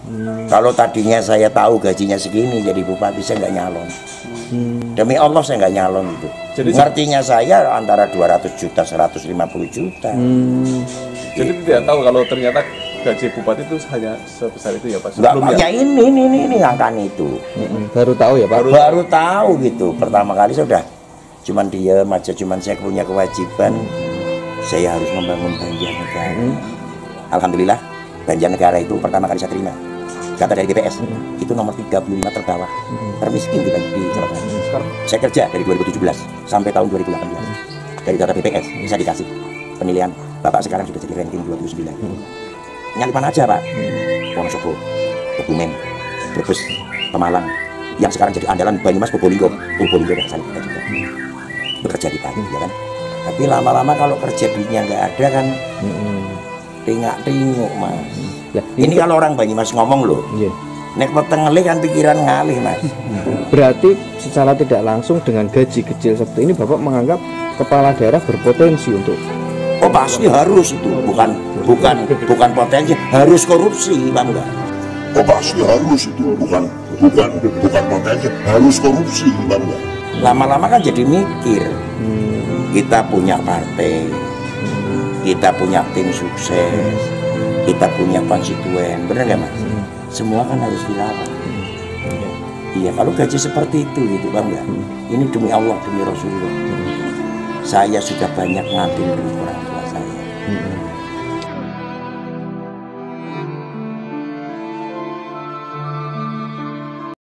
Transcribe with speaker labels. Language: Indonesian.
Speaker 1: Kalau tadinya saya tahu gajinya segini jadi bupati, saya nggak nyalon. Demi Allah saya nggak nyalon itu. Jadi ngertinya saya antara 200 juta, 150 juta.
Speaker 2: Jadi tidak tahu kalau ternyata gaji bupati itu hanya sebesar itu ya Pak?
Speaker 1: Nggak, ya ini angkanya itu.
Speaker 3: Baru tahu ya Pak?
Speaker 1: Baru tahu gitu. Pertama kali saya udah cuman diam aja, cuman saya punya kewajiban. Saya harus membangun Banjarnegara. Alhamdulillah Banjarnegara itu pertama kali saya terima data dari BPS itu nomor 35 terbawah termiskin di Jawa Tengah. Saya kerja dari 2017 sampai tahun 2018 dari data BPS bisa dikasih penilaian. Bapak sekarang sudah jadi ranking 29. Nyali mana aja Pak? Wonosobo, Kebumen, Brebes, Pemalang, yang sekarang jadi andalan Banyumas, Probolinggo dari sana kita juga bekerja di pagi ya kan. Tapi lama-lama kalau kerja duitnya nggak ada kan tingak-tinguk Mas. Ini kalau orang Banyumas ngomong loh, nek weteng ngelih kan pikiran ngalih Mas.
Speaker 3: Berarti secara tidak langsung dengan gaji kecil seperti ini Bapak menganggap kepala daerah berpotensi untuk
Speaker 1: pasti harus itu, bukan potensi, harus korupsi Bangga. Pasti harus itu, bukan potensi, harus korupsi Bangga. Lama-lama kan jadi mikir, kita punya partai, kita punya tim sukses, kita punya konstituen, benar nggak Mas? Semua kan harus dilawan. Iya, kalau gaji seperti itu gitu Bangga. Ini demi Allah, demi Rasulullah. Saya sudah banyak ngambil duit orang tua saya.